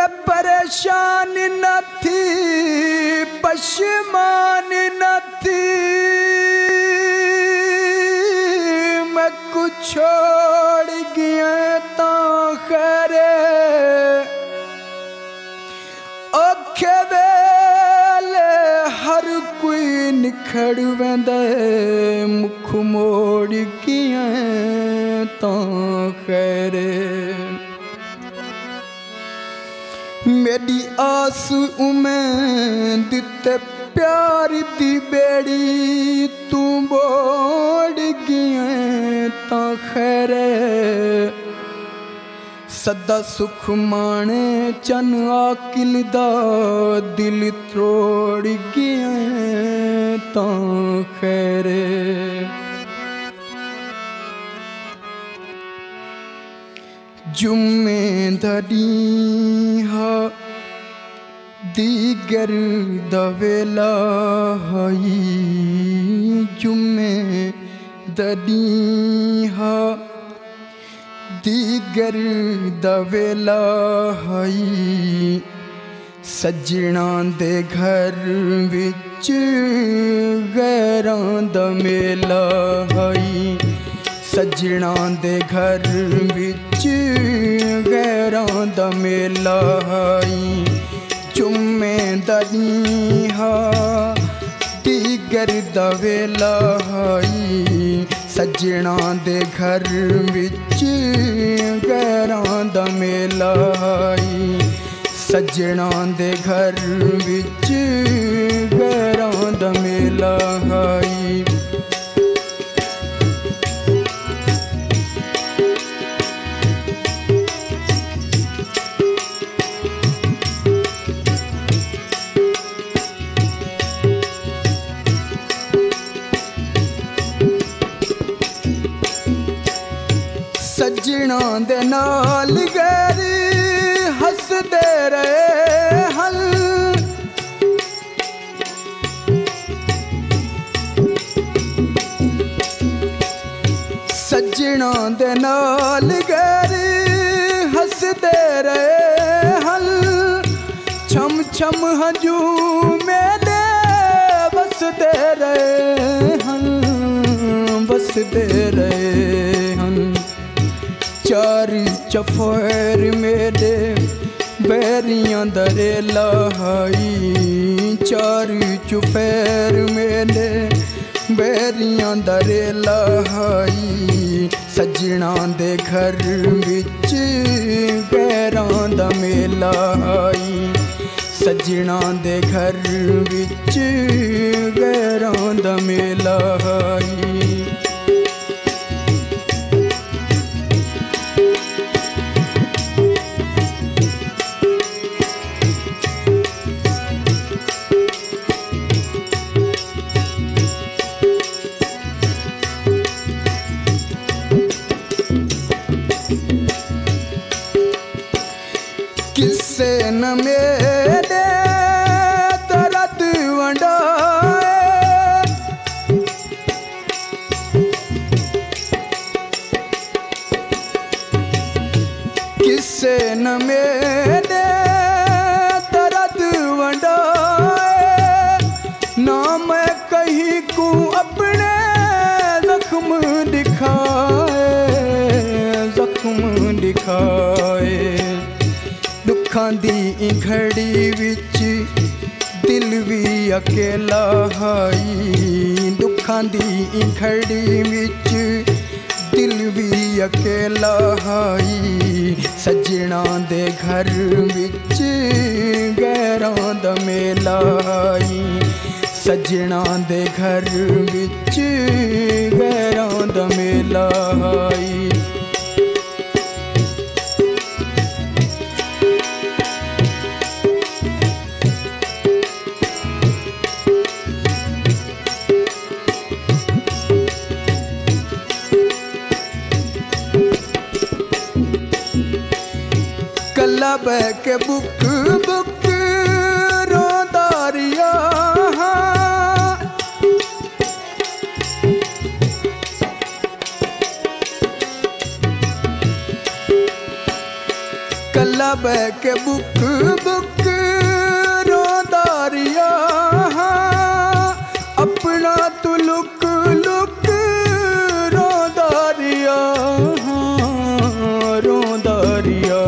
परेशान न थी पशमान न थी मैं कुछ छोड़ गया तो खरे औखे वेले हर कोई निखड़ वेंदे मुख मोड़ गया तो खरे मेरी आस उम्मीद ते प्यार दी बेड़ी तू बोड़ गया ता खैरे सदा सुख माने चन आकिल दा दिल तोड़ गया ता खैरे जुम्मेदारी हा दीगर दवेला हई जुम्मेदारी हा दीगर दवेला हई सजना दे घर विच गैरां दा मेला हई सजना दे घर विच गैरां दा मेला हई जुम्मेदारी हा दीगर दा वेला हई सजना दे घर विच गैरां दा मेला हई सजना दे घर विच गैरां दा मेला हई सजना दे नाल गैरी हसदे रहे हल सजना दे नाल गैरी हसदे रहे हल छम छम हंजू मेरे बसदे रहे हल बसदे रहे हल चार चफेर मेरे बैरियां दरेला हई चार चुफेर मेरे बैरियां दरेला हई सजना दे घर विच गैरां दा मेला हई सजना दे घर विच गैरां दा मेला हई किसे न मेरे दर्द वंडाए किसे न मेरे दर्द वंडाए ना मैं कहीं को अपने जख्म दिखाए दुखां दी घड़ी विच दिल भी अकेला हई दुखां दी घड़ी विच दिल भी अकेला हई सजना दे घर विच गैरां दा मेला हई सजना दे घर विच गैरां दा मेला हई कला बह के बुक बुक रोदारिया कला बह के बुक बुक रोदारिया अपना तू लुक लुक रोदारिया रोदारिया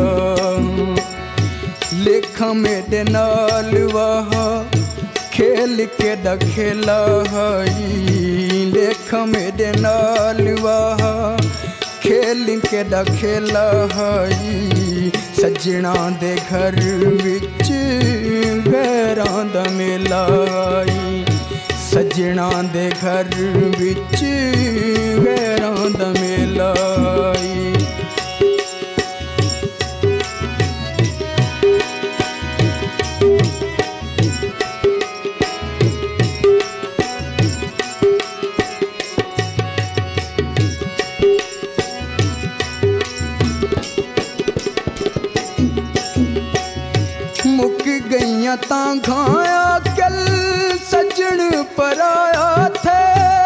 लेखा मेरे नाल वहा खेल के दखेला हई लेखा मेरे नाल वहा खेल के दखेला हई सजना दे घर विच गैरां दा मेला आई सजना दे घर विच गैरां दा मेला आई मुक गईया घाया कल सजन पर आया थे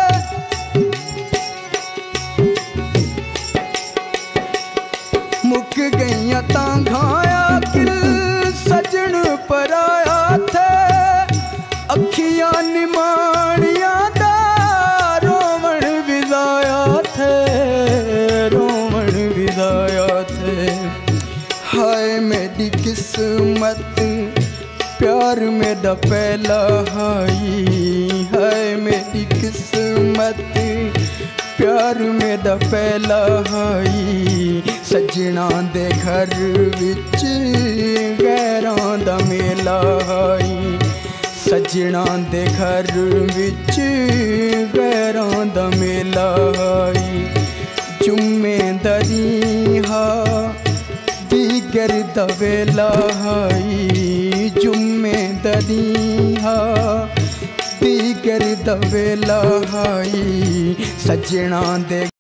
मुक गईया घाया कल सजन पर आया थे अखियां निमाणिया दा रोवण विदाया थे रोवण विदाया थे हाय मेरी किस्मत प्यार मेरा पहला हाई है मेरी किस्मत प्यार मेरा पहला हाई सजना दे घर विच गैरां दा मेला हाई सजना दे घर विच गैरां दा मेला हाई जुम्मेदारी हा दीगर दा वेला हाई जुम्मेदारी हा दीगर दा वेला हाई सजना दे